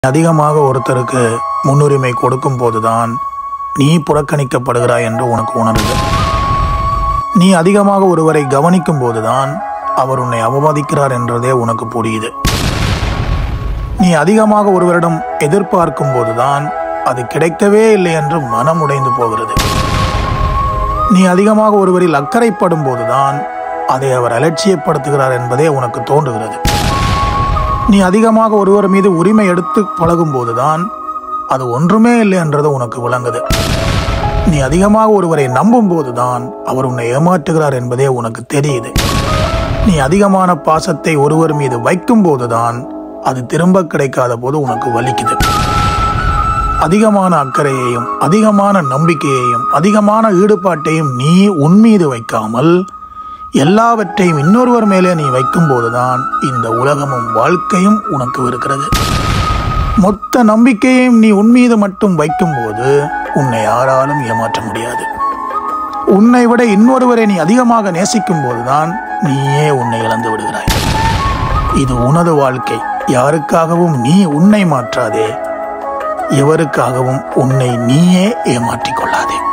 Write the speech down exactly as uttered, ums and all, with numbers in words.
அதிகமாக ஒருத்தருக்கு முன்னுரிமை கொடுக்கும் போதுதான் நீ புறக்கணிக்கப்படுகிறாய் என்று உனக்கு உணருது. நீ அதிகமாக ஒருவரை கவனிக்கும் போதுதான் அவர் உன்னை அவமதிக்கிறார் என்றதே உனக்கு புரியுது. நீ அதிகமாக ஒருவரிடம் எதிர்பார்க்கும் போதுதான் அது கிடைக்கவே இல்லை என்று மனம் உடைந்து போகிறது. நீ அதிகமாக ஒருவரில் அக்கறைப்படும் போதுதான் அதை அவர் அலட்சியப்படுத்துகிறார் என்பதே உனக்கு தோன்றுகிறது. நீ அதிகமாக ஒருவர் மீது உரிமை எடுத்து பழகும் போதுதான் அது ஒன்றுமே இல்லை என்றது உனக்கு விளங்குது. நீ அதிகமாக ஒருவரை நம்பும் போதுதான் அவர் உன்னை ஏமாற்றுகிறார் என்பதே உனக்கு தெரியுது. நீ அதிகமான பாசத்தை ஒருவர் மீது வைக்கும் போதுதான் அது திரும்ப கிடைக்காத போது உனக்கு வலிக்குது. அதிகமான அக்கறையையும் அதிகமான நம்பிக்கையையும் அதிகமான ஈடுபாட்டையும் நீ உன் மீது வைக்காமல் எல்லாவற்றையும் இன்னொருவர் மேலே நீ வைக்கும் போதுதான் இந்த உலகமும் வாழ்க்கையும் உனக்கு இருக்கிறது. மொத்த நம்பிக்கையையும் நீ உன் மீது மட்டும் வைக்கும் போது உன்னை யாராலும் ஏமாற்ற முடியாது. உன்னை விட இன்னொருவரை நீ அதிகமாக நேசிக்கும் போதுதான் நீயே உன்னை இழந்து விடுகிறாய். இது உனது வாழ்க்கை. யாருக்காகவும் நீ உன்னை மாற்றாதே. எவருக்காகவும் உன்னை நீயே ஏமாற்றிக் கொள்ளாதே.